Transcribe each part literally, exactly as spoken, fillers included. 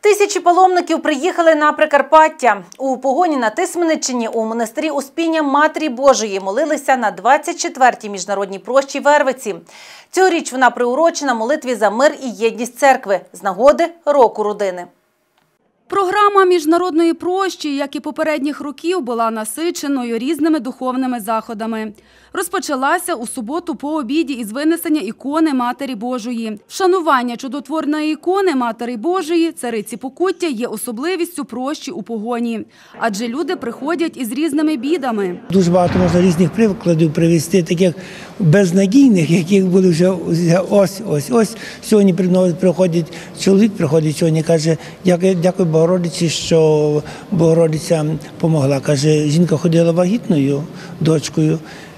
Тисячі паломників приїхали на Прикарпаття. У Погоні на Тисмениччині у монастирі Успіння Матері Божої молилися на двадцять четвертій міжнародній прощі Вервиці. Цьогоріч вона приурочена молитві за мир і єдність церкви з нагоди Року родини. Програма міжнародної прощі, як і попередніх років, була насиченою різними духовними заходами. Розпочалася у суботу по обіді із винесення ікони Матері Божої. Вшанування чудотворної ікони Матері Божої, цариці Покуття, є особливістю прощі у Погоні. Адже люди приходять із різними бідами. Дуже багато можна різних прикладів привести, таких безнадійних, яких були вже ось, ось, ось. Сьогодні приходить чоловік, приходить сьогодні, каже, дякую, дякую Богородиці, що Богородиця допомогла. Каже, жінка ходила вагітною дочкою.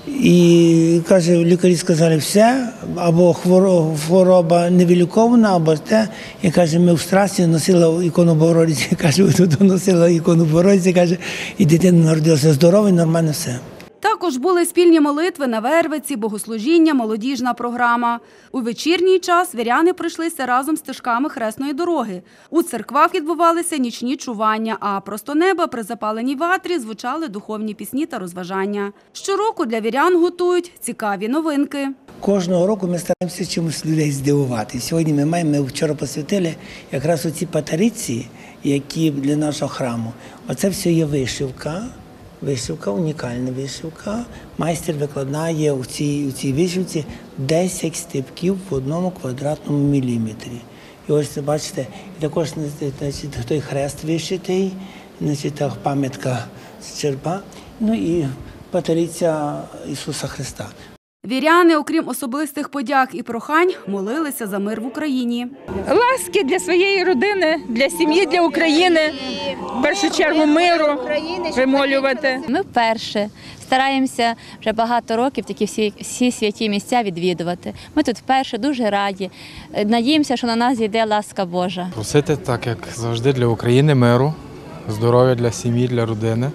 І, каже, лікарі сказали, все, або хвороба невилікована, або те. І, каже, ми в страсі носили ікону Богородиці, каже, тут носила ікону Богородиці, каже, і дитина народилася здорова, і нормально все. Також були спільні молитви на Вервиці, богослужіння, молодіжна програма. У вечірній час віряни пройшлися разом стежками Хресної дороги. У церквах відбувалися нічні чування, а просто неба при запаленій ватрі звучали духовні пісні та розважання. Щороку для вірян готують цікаві новинки. Кожного року ми стараємося чимось людей здивувати. Сьогодні ми маємо, ми вчора посвятили якраз оці патериці, які для нашого храму. Оце все є вишивка. Вишивка, унікальна вишивка. Майстер викладає у цій, у цій вишивці десять стебків в одному квадратному міліметрі. І ось, бачите, і також, значить, той хрест вишитий, значить, пам'ятка з черепа, ну і патериця Ісуса Христа. Віряни, окрім особистих подяк і прохань, молилися за мир в Україні. Ласки для своєї родини, для сім'ї, для України, в першу чергу миру вимолювати. Ми вперше стараємося вже багато років такі всі, всі святі місця відвідувати. Ми тут вперше дуже раді. Надіємося, що на нас зійде ласка Божа. Просити, так як завжди, для України миру, здоров'я для сім'ї, для родини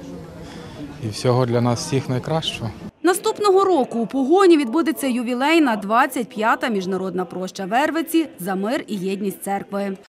і всього для нас всіх найкращого. Наступного року у Погоні відбудеться ювілейна двадцять п'ята міжнародна проща Вервиці за мир і єдність церкви.